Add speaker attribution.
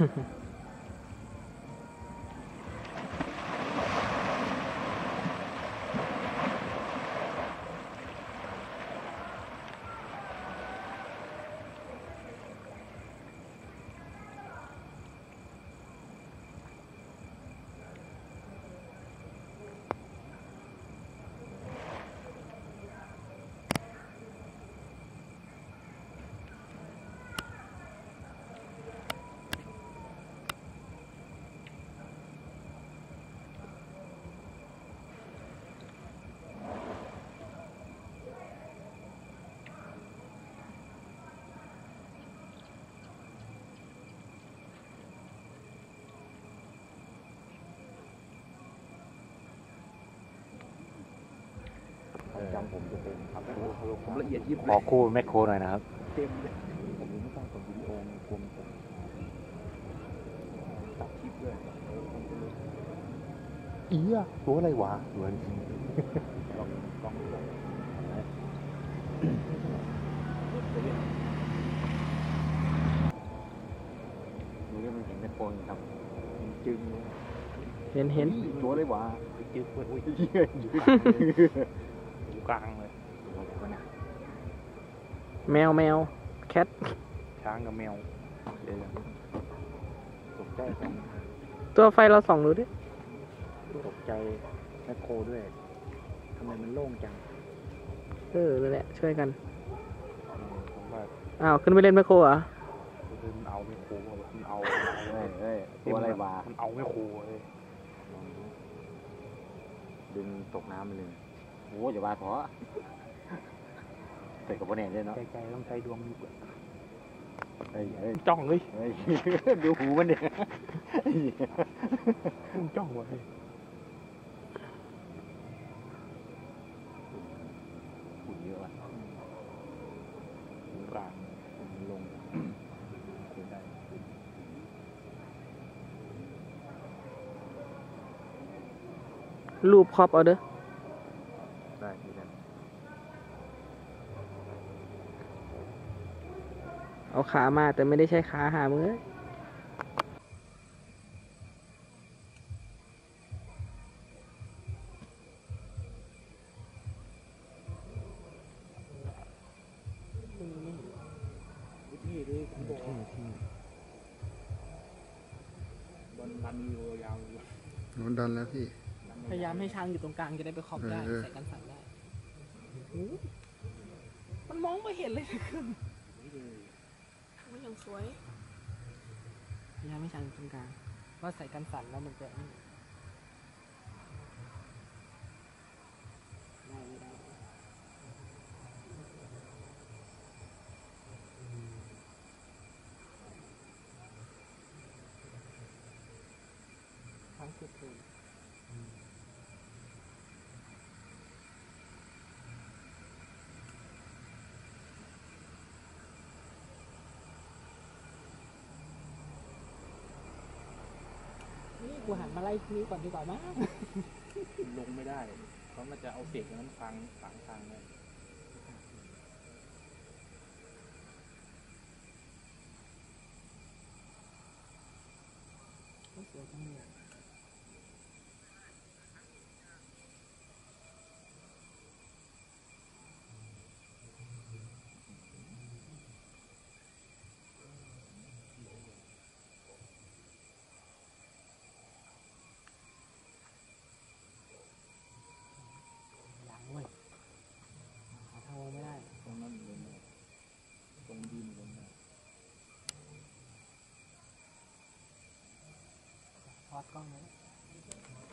Speaker 1: จำผมจะเป็นครับ
Speaker 2: ผมละเอียดยิบ
Speaker 1: ขอคู่แมคโครหน่อยนะครับ
Speaker 2: เต็มเลย
Speaker 1: ผมไม่ต้องกดวิดีโอมันกลมตัดคลิปด้วยอีอะตัวอะไรวะเหมือนกล้องนี่มันเห็นแมคโครครับจึง
Speaker 3: เห็น
Speaker 1: ตัวอะไรวะจึงอุ้ยอยู่กลางเลย
Speaker 3: แมวแคท
Speaker 1: ช้างกับแมวเดี๋ยวตกใจสอง
Speaker 3: ตัวไฟเราส่องดูดิ
Speaker 1: ตกใจแมคโครด้วยทำไมมันโล่งจัง
Speaker 3: นั่นแหละช่วยกัน
Speaker 1: ผมว่า
Speaker 3: อ้าวขึ้นไปเล่นแมคโครเหรอ
Speaker 1: มันเอาแมคโครมันเอา
Speaker 2: ตัวอะไรวะ
Speaker 1: มันเอาแมคโครเลย
Speaker 2: ดึงตกน้ำเลยโอ้อย่าว่าท้อแต่กับพ่อแน่เลยเนาะ
Speaker 1: ใจต้องใช้ดวงยุก
Speaker 2: จ้
Speaker 1: จ้องเลย
Speaker 2: ดูหูมันเนี่ย
Speaker 1: จ้องวะ
Speaker 2: หูเยอะอ่ะ
Speaker 1: กลางลงได้
Speaker 3: รูปครอบเอาเด้อ
Speaker 1: ได้ทีนั้น
Speaker 3: เอาขามาแต่ไม่ได้ใช้ขาหามือ
Speaker 1: ที่เลยผมบอกบอลรันอยู่ยาวอยู่
Speaker 4: มันดันแล้วพี่
Speaker 3: พยายามให้ช้างอยู่ตรงกลางจะได้ไปขอบได้ใส่กันสั่นได้มันมองไม่เห็นเลยขึ้นไม่ยังสวยพยายามให้ช้างอยู่ตรงกลางว่าใส่กันสั่นแล้วมันจะได้ไม่ได้ช้างสุดเลยกูหันมาไล่นี้ก่อนดีกว่ามั้ง
Speaker 1: ลงไม่ได้เขาน่าจะเอาเศษนั้นฟังทางเลย
Speaker 3: สวยจังเลยยังเว้ยหาทางลงไม่ได้
Speaker 1: ตรงนั้นลงได้ตรงดินลงได้
Speaker 3: ทอดกล้องเลย